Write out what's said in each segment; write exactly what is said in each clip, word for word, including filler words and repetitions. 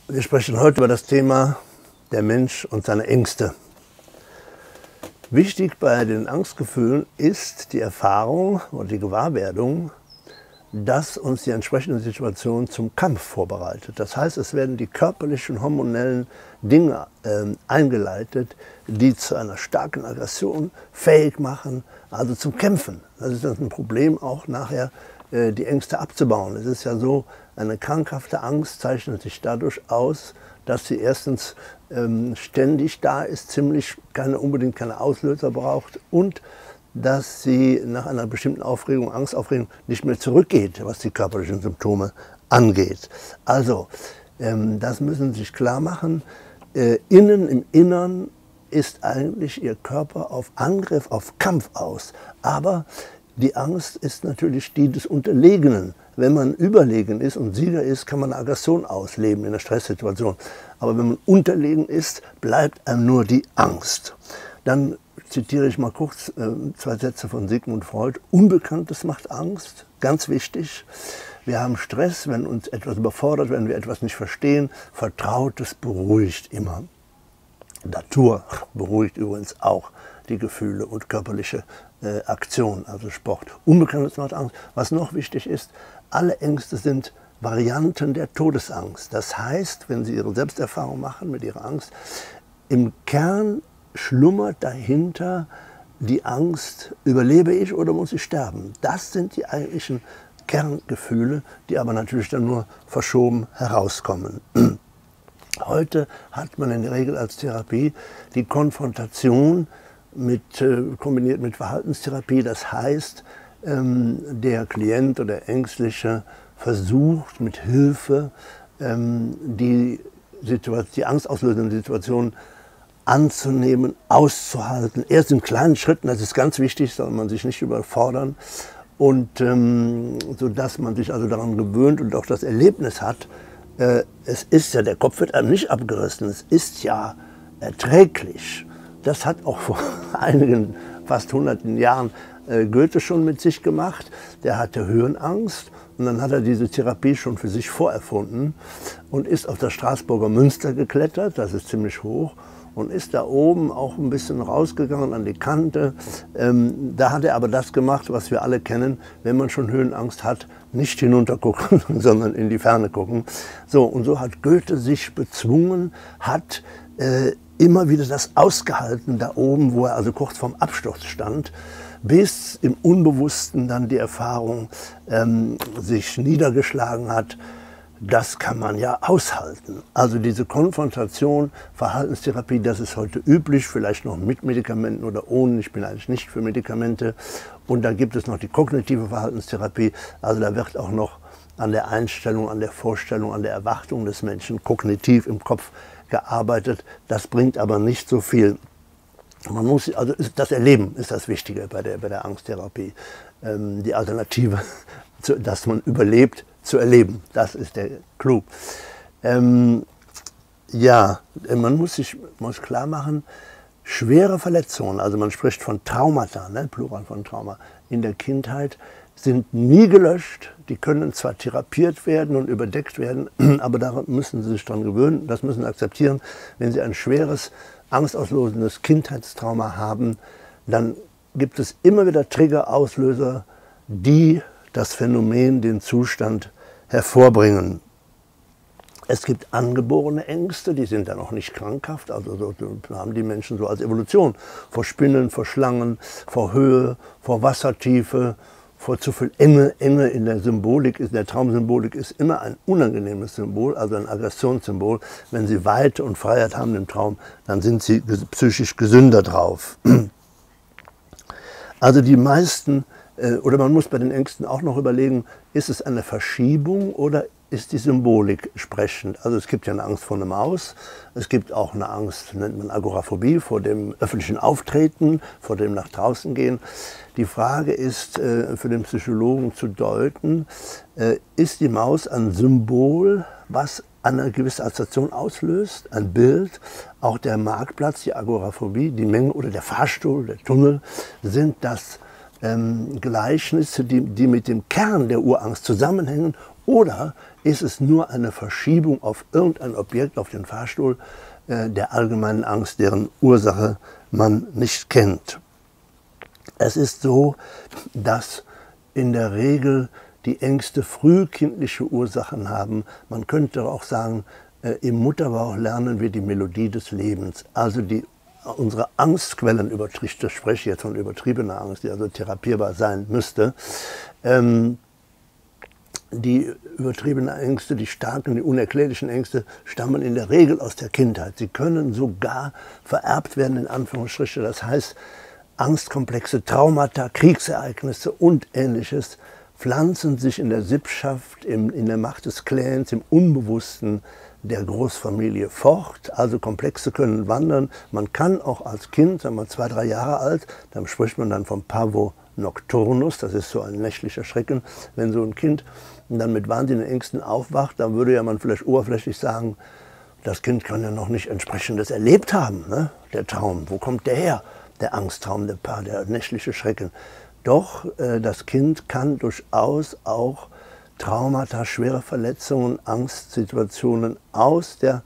Wir sprechen heute über das Thema der Mensch und seine Ängste. Wichtig bei den Angstgefühlen ist die Erfahrung und die Gewahrwerdung, dass uns die entsprechende Situation zum Kampf vorbereitet. Das heißt, es werden die körperlichen, hormonellen Dinge äh, eingeleitet, die zu einer starken Aggression fähig machen, also zum Kämpfen. Das ist ein Problem, auch nachher äh, die Ängste abzubauen. Es ist ja so, eine krankhafte Angst zeichnet sich dadurch aus, dass sie erstens ähm, ständig da ist, ziemlich keine, unbedingt keine Auslöser braucht und dass sie nach einer bestimmten Aufregung, Angstaufregung nicht mehr zurückgeht, was die körperlichen Symptome angeht. Also, ähm, das müssen Sie sich klar machen. Äh, innen, im Innern ist eigentlich Ihr Körper auf Angriff, auf Kampf aus. Aber die Angst ist natürlich die des Unterlegenen. Wenn man überlegen ist und Sieger ist, kann man eine Aggression ausleben in einer Stresssituation. Aber wenn man unterlegen ist, bleibt einem nur die Angst. Dann zitiere ich mal kurz äh, zwei Sätze von Sigmund Freud. Unbekanntes macht Angst, ganz wichtig. Wir haben Stress, wenn uns etwas überfordert, wenn wir etwas nicht verstehen. Vertrautes beruhigt immer. Natur beruhigt übrigens auch die Gefühle und körperliche äh, Aktion, also Sport. Unbekanntes macht Angst. Was noch wichtig ist, alle Ängste sind Varianten der Todesangst. Das heißt, wenn Sie Ihre Selbsterfahrung machen mit Ihrer Angst, im Kern schlummert dahinter die Angst, überlebe ich oder muss ich sterben? Das sind die eigentlichen Kerngefühle, die aber natürlich dann nur verschoben herauskommen. Heute hat man in der Regel als Therapie die Konfrontation mit, äh, kombiniert mit Verhaltenstherapie. Das heißt, ähm, der Klient oder der Ängstliche versucht mit Hilfe ähm, die, Situation, die angstauslösende Situation anzunehmen, auszuhalten. Erst in kleinen Schritten, das ist ganz wichtig, soll man sich nicht überfordern. Und ähm, sodass man sich also daran gewöhnt und auch das Erlebnis hat, äh, es ist ja, der Kopf wird einem nicht abgerissen, es ist ja erträglich. Das hat auch vor einigen, fast hunderten Jahren äh, Goethe schon mit sich gemacht. Der hatte Höhenangst und dann hat er diese Therapie schon für sich vorerfunden und ist auf das Straßburger Münster geklettert, das ist ziemlich hoch, und ist da oben auch ein bisschen rausgegangen an die Kante. Ähm, da hat er aber das gemacht, was wir alle kennen, wenn man schon Höhenangst hat, nicht hinunter gucken, sondern in die Ferne gucken. So, und so hat Goethe sich bezwungen, hat äh, immer wieder das ausgehalten da oben, wo er also kurz vorm Absturz stand, bis im Unbewussten dann die Erfahrung ähm, sich niedergeschlagen hat. Das kann man ja aushalten. Also diese Konfrontation, Verhaltenstherapie, das ist heute üblich, vielleicht noch mit Medikamenten oder ohne. Ich bin eigentlich nicht für Medikamente. Und dann gibt es noch die kognitive Verhaltenstherapie. Also da wird auch noch an der Einstellung, an der Vorstellung, an der Erwartung des Menschen kognitiv im Kopf gearbeitet. Das bringt aber nicht so viel. Man muss, also das Erleben ist das Wichtige bei der, bei der Angsttherapie. Ähm, die Alternative, dass man überlebt, zu erleben. Das ist der Clou. Ähm, ja, man muss sich muss klar machen, schwere Verletzungen, also man spricht von Traumata, ne, Plural von Trauma, in der Kindheit sind nie gelöscht. Die können zwar therapiert werden und überdeckt werden, aber daran müssen Sie sich dran gewöhnen, das müssen Sie akzeptieren. Wenn Sie ein schweres, angstauslösendes Kindheitstrauma haben, dann gibt es immer wieder Triggerauslöser, die das Phänomen, den Zustand hervorbringen. Es gibt angeborene Ängste, die sind dann auch nicht krankhaft, also so haben die Menschen so als Evolution vor Spinnen, vor Schlangen, vor Höhe, vor Wassertiefe, vor zu viel Enge. Enge in der Symbolik, in der Traumsymbolik ist immer ein unangenehmes Symbol, also ein Aggressionssymbol. Wenn Sie Weite und Freiheit haben im Traum, dann sind Sie psychisch gesünder drauf. Also die meisten, oder man muss bei den Ängsten auch noch überlegen, ist es eine Verschiebung oder ist die Symbolik sprechend? Also es gibt ja eine Angst vor einer Maus, es gibt auch eine Angst, nennt man Agoraphobie, vor dem öffentlichen Auftreten, vor dem nach draußen gehen. Die Frage ist äh, für den Psychologen zu deuten, äh, ist die Maus ein Symbol, was eine gewisse Assoziation auslöst, ein Bild? Auch der Marktplatz, die Agoraphobie, die Menge oder der Fahrstuhl, der Tunnel, sind das ähm, Gleichnisse, die, die mit dem Kern der Urangst zusammenhängen, oder ist es nur eine Verschiebung auf irgendein Objekt, auf den Fahrstuhl äh, der allgemeinen Angst, deren Ursache man nicht kennt? Es ist so, dass in der Regel die Ängste frühkindliche Ursachen haben. Man könnte auch sagen, äh, im Mutterbauch lernen wir die Melodie des Lebens. Also die, unsere Angstquellen, ich spreche jetzt von übertriebener Angst, die also therapierbar sein müsste. Ähm, die übertriebenen Ängste, die starken, die unerklärlichen Ängste stammen in der Regel aus der Kindheit. Sie können sogar vererbt werden, in Anführungsstrichen. Das heißt, Angstkomplexe, Traumata, Kriegsereignisse und Ähnliches pflanzen sich in der Sippschaft, im, in der Macht des Clans, im Unbewussten der Großfamilie fort. Also Komplexe können wandern. Man kann auch als Kind, sagen wir zwei, drei Jahre alt, dann spricht man dann vom Pavo Nocturnus, das ist so ein nächtlicher Schrecken. Wenn so ein Kind dann mit wahnsinnigen Ängsten aufwacht, dann würde ja man vielleicht oberflächlich sagen, das Kind kann ja noch nicht entsprechendes erlebt haben, ne? Der Traum, wo kommt der her? Der Angsttraum, der, Paar, der nächtliche Schrecken. Doch äh, das Kind kann durchaus auch Traumata, schwere Verletzungen, Angstsituationen aus der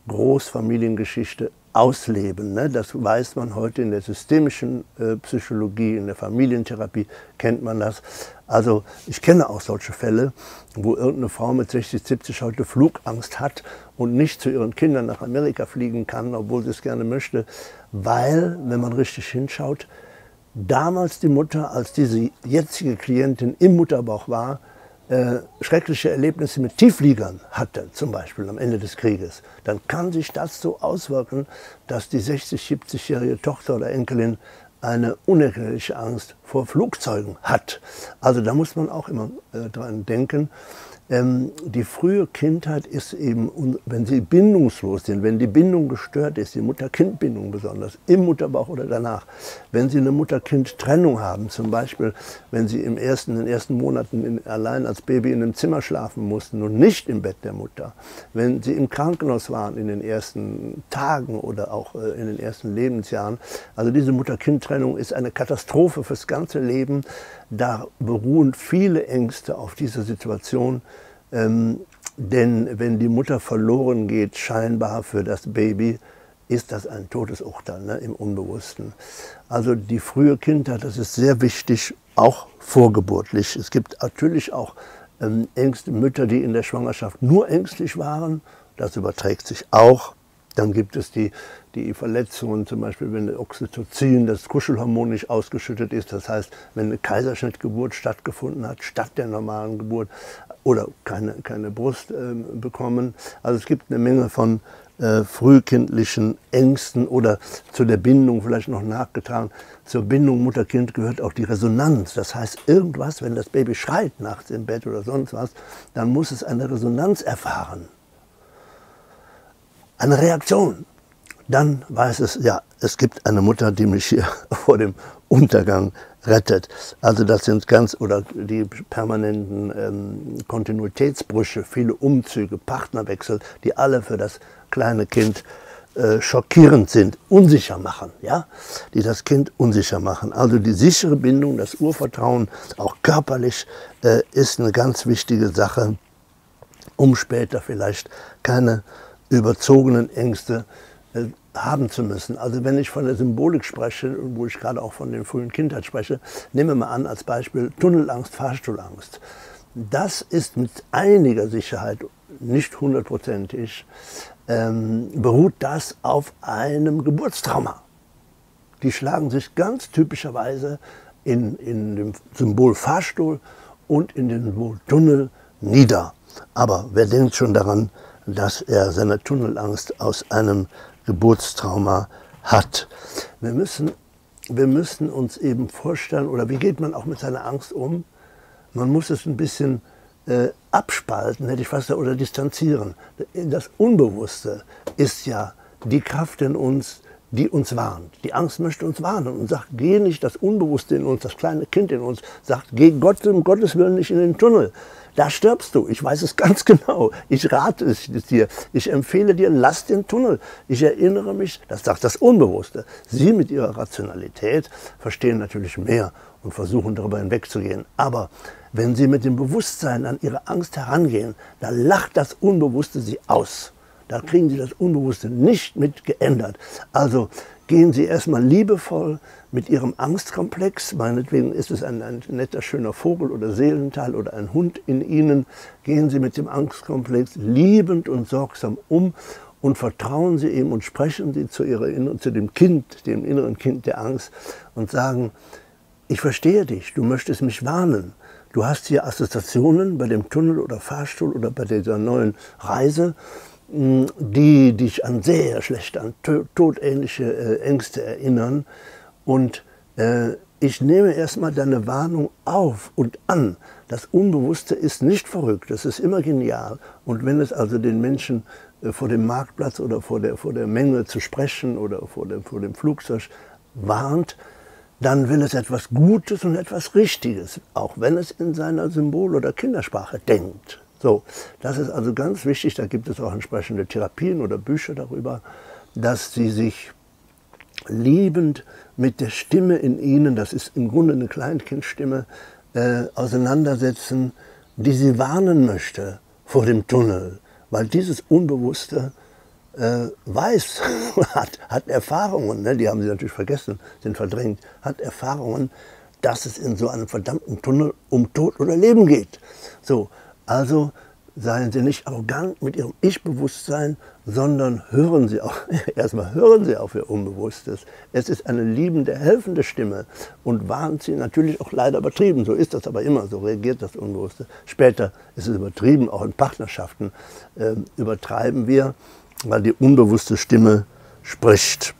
Großfamiliengeschichte ausleben. Ne? Das weiß man heute in der systemischen äh, Psychologie, in der Familientherapie kennt man das. Also ich kenne auch solche Fälle, wo irgendeine Frau mit sechzig, siebzig heute Flugangst hat und nicht zu ihren Kindern nach Amerika fliegen kann, obwohl sie es gerne möchte, weil, wenn man richtig hinschaut, damals die Mutter, als diese jetzige Klientin im Mutterbauch war, äh, schreckliche Erlebnisse mit Tieffliegern hatte, zum Beispiel am Ende des Krieges, dann kann sich das so auswirken, dass die sechzig-, siebzigjährige Tochter oder Enkelin eine unerklärliche Angst vor Flugzeugen hat. Also da muss man auch immer äh, dran denken. Ähm, die frühe Kindheit ist eben, wenn sie bindungslos sind, wenn die Bindung gestört ist, die Mutter-Kind-Bindung besonders, im Mutterbauch oder danach, wenn sie eine Mutter-Kind-Trennung haben, zum Beispiel, wenn sie im ersten, in den ersten Monaten in, allein als Baby in einem Zimmer schlafen mussten und nicht im Bett der Mutter, wenn sie im Krankenhaus waren in den ersten Tagen oder auch äh, in den ersten Lebensjahren, also diese Mutter-Kind-Trennung ist eine Katastrophe fürs ganze Leben. Da beruhen viele Ängste auf dieser Situation, ähm, denn wenn die Mutter verloren geht, scheinbar für das Baby, ist das ein Todesurteil, ne, im Unbewussten. Also die frühe Kindheit, das ist sehr wichtig, auch vorgeburtlich. Es gibt natürlich auch ähm, Ängste, Mütter, die in der Schwangerschaft nur ängstlich waren, das überträgt sich auch. Dann gibt es die, die Verletzungen, zum Beispiel wenn Oxytocin, das Kuschelhormon, nicht ausgeschüttet ist. Das heißt, wenn eine Kaiserschnittgeburt stattgefunden hat, statt der normalen Geburt, oder keine, keine Brust äh, bekommen. Also es gibt eine Menge von äh, frühkindlichen Ängsten oder zu der Bindung vielleicht noch nachgetragen. Zur Bindung Mutter-Kind gehört auch die Resonanz. Das heißt, irgendwas, wenn das Baby schreit nachts im Bett oder sonst was, dann muss es eine Resonanz erfahren. Eine Reaktion, dann weiß es, ja, es gibt eine Mutter, die mich hier vor dem Untergang rettet. Also das sind ganz, oder die permanenten ähm, Kontinuitätsbrüche, viele Umzüge, Partnerwechsel, die alle für das kleine Kind äh, schockierend sind, unsicher machen, ja, die das Kind unsicher machen. Also die sichere Bindung, das Urvertrauen, auch körperlich, äh, ist eine ganz wichtige Sache, um später vielleicht keine überzogenen Ängste äh, haben zu müssen. Also wenn ich von der Symbolik spreche, wo ich gerade auch von der frühen Kindheit spreche, nehmen wir mal an als Beispiel Tunnelangst, Fahrstuhlangst. Das ist mit einiger Sicherheit, nicht hundertprozentig, ähm, beruht das auf einem Geburtstrauma. Die schlagen sich ganz typischerweise in, in dem Symbol Fahrstuhl und in dem Symbol Tunnel nieder. Aber wer denkt schon daran, dass er seine Tunnelangst aus einem Geburtstrauma hat? Wir müssen, wir müssen uns eben vorstellen, oder wie geht man auch mit seiner Angst um? Man muss es ein bisschen äh, abspalten, hätte ich fast gesagt, oder distanzieren. Das Unbewusste ist ja die Kraft in uns, die uns warnt. Die Angst möchte uns warnen und sagt, geh nicht, das Unbewusste in uns, das kleine Kind in uns, sagt, geh Gott, um Gottes Willen nicht in den Tunnel. Da stirbst du. Ich weiß es ganz genau. Ich rate es dir. Ich empfehle dir, lass den Tunnel. Ich erinnere mich, das sagt das Unbewusste. Sie mit ihrer Rationalität verstehen natürlich mehr und versuchen darüber hinwegzugehen. Aber wenn Sie mit dem Bewusstsein an Ihre Angst herangehen, dann lacht das Unbewusste Sie aus. Da kriegen Sie das Unbewusste nicht mit geändert. Also gehen Sie erstmal liebevoll mit Ihrem Angstkomplex, meinetwegen ist es ein, ein netter, schöner Vogel oder Seelenteil oder ein Hund in Ihnen, gehen Sie mit dem Angstkomplex liebend und sorgsam um und vertrauen Sie ihm und sprechen Sie zu, ihrer, zu dem Kind, dem inneren Kind der Angst und sagen, ich verstehe dich, du möchtest mich warnen. Du hast hier Assoziationen bei dem Tunnel oder Fahrstuhl oder bei dieser neuen Reise, die dich an sehr schlechte, an todähnliche äh, Ängste erinnern. Und äh, ich nehme erstmal deine Warnung auf und an. Das Unbewusste ist nicht verrückt, das ist immer genial. Und wenn es also den Menschen äh, vor dem Marktplatz oder vor der, vor der Menge zu sprechen oder vor dem, vor dem Flugzeug warnt, dann will es etwas Gutes und etwas Richtiges, auch wenn es in seiner Symbol- oder Kindersprache denkt. So, das ist also ganz wichtig, da gibt es auch entsprechende Therapien oder Bücher darüber, dass Sie sich liebend mit der Stimme in Ihnen, das ist im Grunde eine Kleinkindstimme, äh, auseinandersetzen, die Sie warnen möchte vor dem Tunnel, weil dieses Unbewusste äh, weiß, hat, hat Erfahrungen, ne, die haben Sie natürlich vergessen, sind verdrängt, hat Erfahrungen, dass es in so einem verdammten Tunnel um Tod oder Leben geht. So, also seien Sie nicht arrogant mit Ihrem Ich-Bewusstsein, sondern hören Sie auch, erstmal hören Sie auf Ihr Unbewusstes. Es ist eine liebende, helfende Stimme und warnt Sie natürlich auch leider übertrieben. So ist das aber immer, so reagiert das Unbewusste. Später ist es übertrieben, auch in Partnerschaften äh, übertreiben wir, weil die unbewusste Stimme spricht.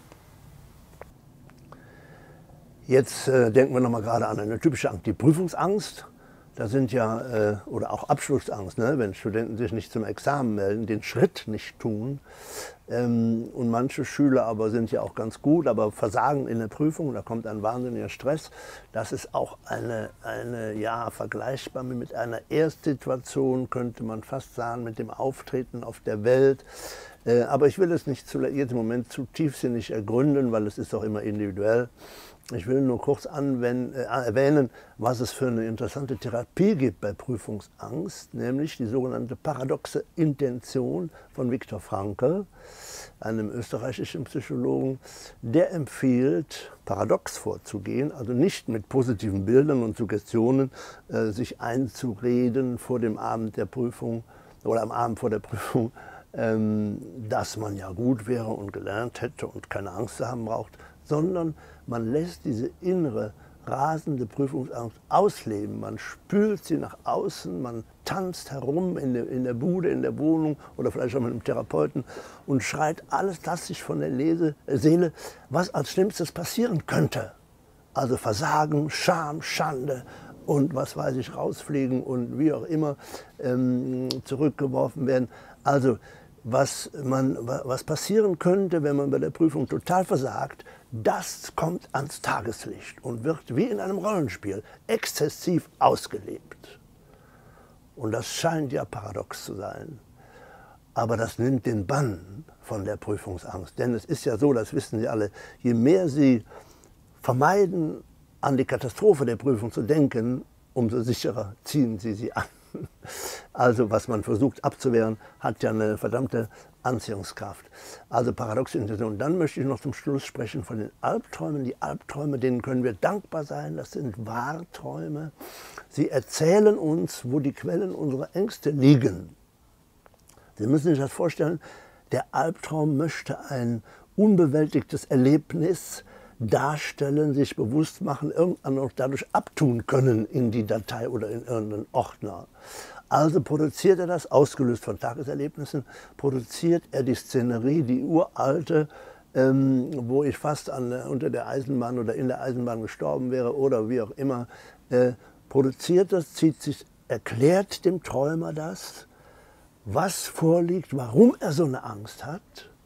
Jetzt äh, denken wir nochmal gerade an eine typische Angst, die Prüfungsangst. Da sind ja, äh, oder auch Abschlussangst, ne? Wenn Studenten sich nicht zum Examen melden, den Schritt nicht tun. Ähm, und manche Schüler aber sind ja auch ganz gut, aber versagen in der Prüfung, da kommt ein wahnsinniger Stress. Das ist auch eine, eine ja, vergleichbar mit einer Erstsituation, könnte man fast sagen, mit dem Auftreten auf der Welt. Äh, aber ich will es nicht zu, jetzt im Moment zu tiefsinnig ergründen, weil es ist auch immer individuell. Ich will nur kurz anwenden, äh, erwähnen, was es für eine interessante Therapie gibt bei Prüfungsangst, nämlich die sogenannte paradoxe Intention von Viktor Frankl, einem österreichischen Psychologen. Der empfiehlt, paradox vorzugehen, also nicht mit positiven Bildern und Suggestionen äh, sich einzureden vor dem Abend der Prüfung oder am Abend vor der Prüfung, ähm, dass man ja gut wäre und gelernt hätte und keine Angst zu haben braucht, sondern man lässt diese innere, rasende Prüfungsangst ausleben. Man spült sie nach außen, man tanzt herum in der, in der Bude, in der Wohnung oder vielleicht auch mit einem Therapeuten und schreit alles das sich von der Lese, äh, Seele, was als Schlimmstes passieren könnte. Also Versagen, Scham, Schande und was weiß ich, rausfliegen und wie auch immer ähm, zurückgeworfen werden. Also was, man, was passieren könnte, wenn man bei der Prüfung total versagt, das kommt ans Tageslicht und wird wie in einem Rollenspiel exzessiv ausgelebt. Und das scheint ja paradox zu sein. Aber das nimmt den Bann von der Prüfungsangst. Denn es ist ja so, das wissen Sie alle, je mehr Sie vermeiden, an die Katastrophe der Prüfung zu denken, umso sicherer ziehen Sie sie an. Also was man versucht abzuwehren, hat ja eine verdammte Anziehungskraft. Also paradoxe Intention. Dann möchte ich noch zum Schluss sprechen von den Albträumen. Die Albträume, denen können wir dankbar sein. Das sind Wahrträume. Sie erzählen uns, wo die Quellen unserer Ängste liegen. Sie müssen sich das vorstellen, der Albtraum möchte ein unbewältigtes Erlebnis darstellen, sich bewusst machen, irgendwann noch dadurch abtun können in die Datei oder in irgendeinen Ordner. Also produziert er das, ausgelöst von Tageserlebnissen, produziert er die Szenerie, die uralte, ähm, wo ich fast an, unter der Eisenbahn oder in der Eisenbahn gestorben wäre oder wie auch immer, äh, produziert das, zieht sich, erklärt dem Träumer das, was vorliegt, warum er so eine Angst hat.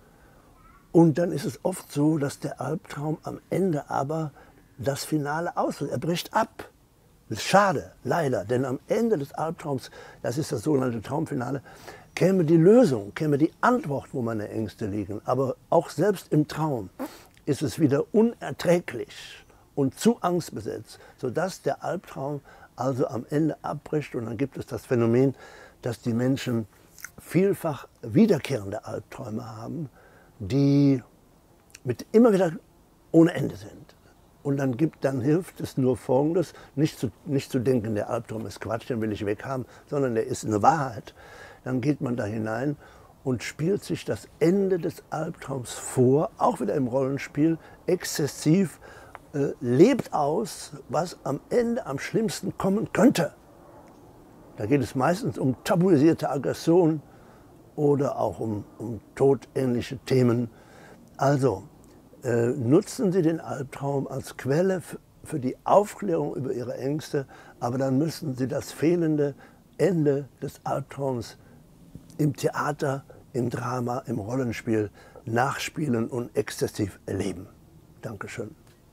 Und dann ist es oft so, dass der Albtraum am Ende aber das Finale auslöst. Er bricht ab. Das ist schade, leider, denn am Ende des Albtraums, das ist das sogenannte Traumfinale, käme die Lösung, käme die Antwort, wo meine Ängste liegen. Aber auch selbst im Traum ist es wieder unerträglich und zu angstbesetzt, sodass der Albtraum also am Ende abbricht. Und dann gibt es das Phänomen, dass die Menschen vielfach wiederkehrende Albträume haben, die mit immer wieder ohne Ende sind. Und dann, gibt, dann hilft es nur Folgendes, nicht zu, nicht zu denken, der Albtraum ist Quatsch, den will ich weghaben, sondern der ist eine Wahrheit. Dann geht man da hinein und spielt sich das Ende des Albtraums vor, auch wieder im Rollenspiel, exzessiv, äh, lebt aus, was am Ende am schlimmsten kommen könnte. Da geht es meistens um tabuisierte Aggression oder auch um, um todähnliche Themen. Also, Äh, nutzen Sie den Albtraum als Quelle für die Aufklärung über Ihre Ängste, aber dann müssen Sie das fehlende Ende des Albtraums im Theater, im Drama, im Rollenspiel nachspielen und exzessiv erleben. Dankeschön.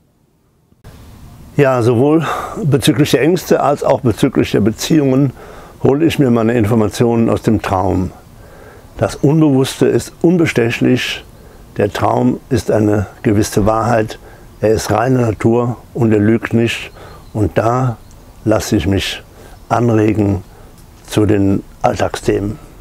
Ja, sowohl bezüglich der Ängste als auch bezüglich der Beziehungen hole ich mir meine Informationen aus dem Traum. Das Unbewusste ist unbestechlich. Der Traum ist eine gewisse Wahrheit, er ist reine Natur und er lügt nicht. Und da lasse ich mich anregen zu den Alltagsthemen.